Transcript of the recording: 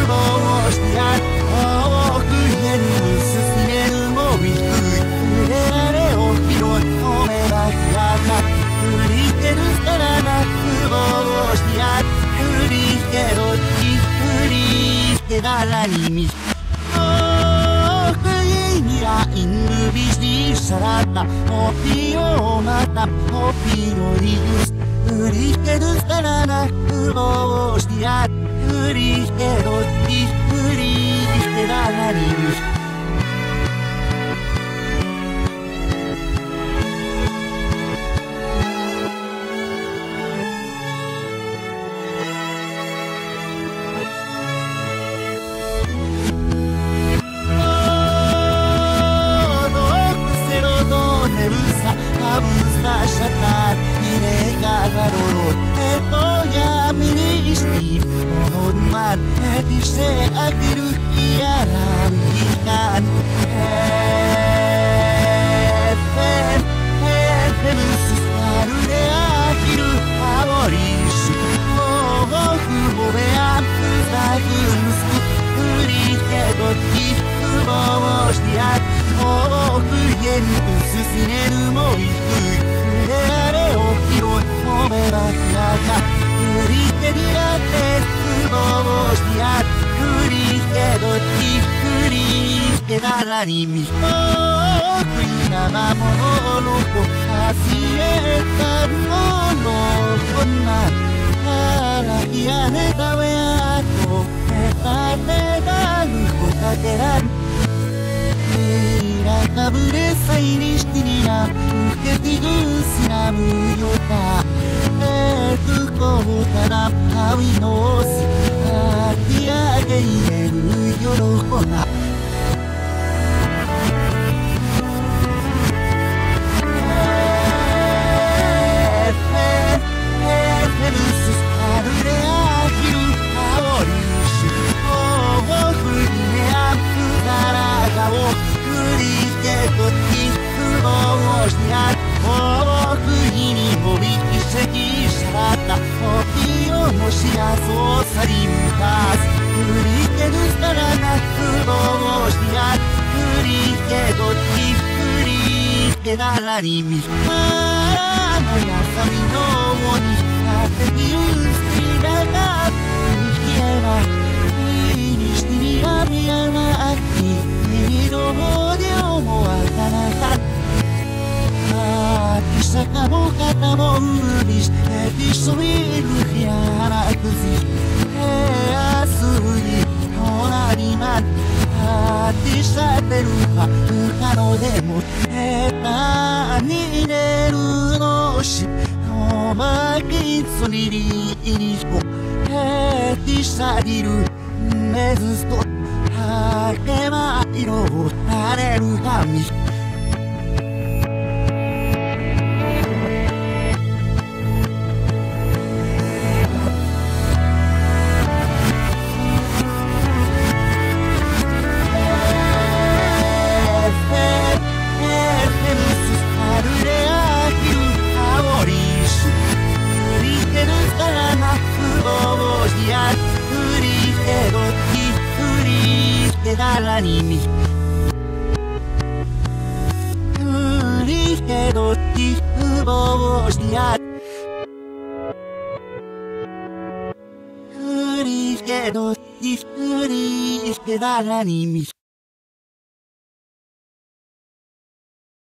望してや遠くへ進めるもびくいれれを広い止めばやか振りけるからな苦労してや振りけど振りけだらに見イングビシシャラタホピオマタホピオリグスフリケルスカラナフローシティアフリケロティフリケララリグBisa akhiru ya rawikan Heaven's Sarude akhiru aworisu Ohoku bobean Zagunsu Urikedo Kifubo shtiat Ohoku yen Susineru mo iku Urare o hiroi Omeba hiraka Urikedu yate Fubo shtiat振りけど振りけだらに見送りな魔物の子走れたものこんなからやれたわやとへたてだるこたてらんいらかぶれさいにしてになうけてぐすなむよたこうたらはみのす焼き上げ入れる喜なそうさりむかす振りけるしたらな苦労してや振りけど振りけだらに見あのやさみのに当てきる好きだが消えないにしてみやみやなき君の方で思わたなかきさかもかたもうりしてきそびるひやらくずあすにほらにまあてさてるか不可能でも下手に入れるのしおまきつにりにこへてさりるめずとはけまいろを垂れるかみだらに見振りけど不望しや振りけど振りけだらに見